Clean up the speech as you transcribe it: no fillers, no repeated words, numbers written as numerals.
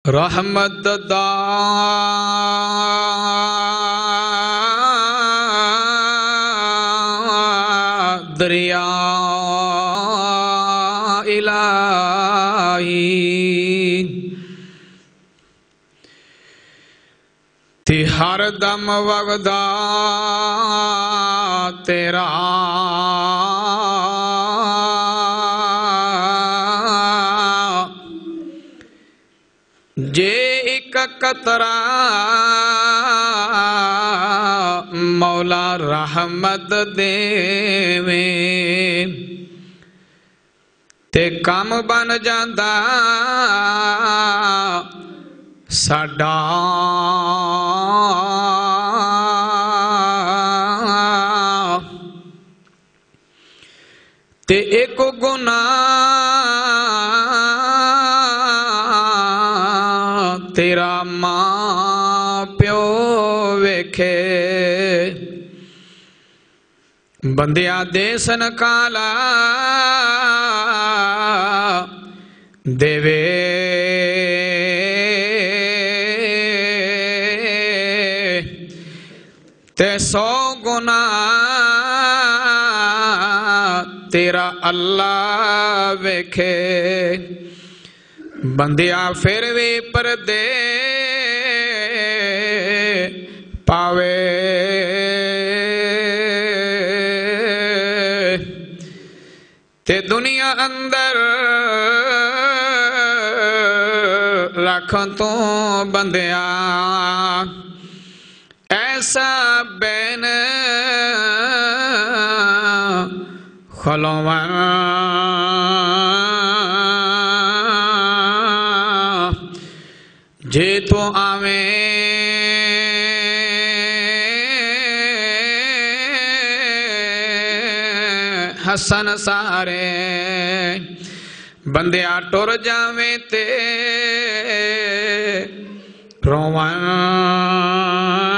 रहमत दा दरिया इलाही ते हर दम वगदा तेरा जे एक कतरा मौला रहमत देवे ते काम बन जांदा साडा ते एक गुनाह तेरा मां प्यो वेखे बंदिया देसन काला देवे ते 100 गुना तेरा अल्लाह वेखे बंदिया फिर भी परदे पावे ते दुनिया अंदर रख तू बंदिया ऐसा बैन खलोवन जे तो आवे हसन सारे बंदिया टुर जावे ते रोवन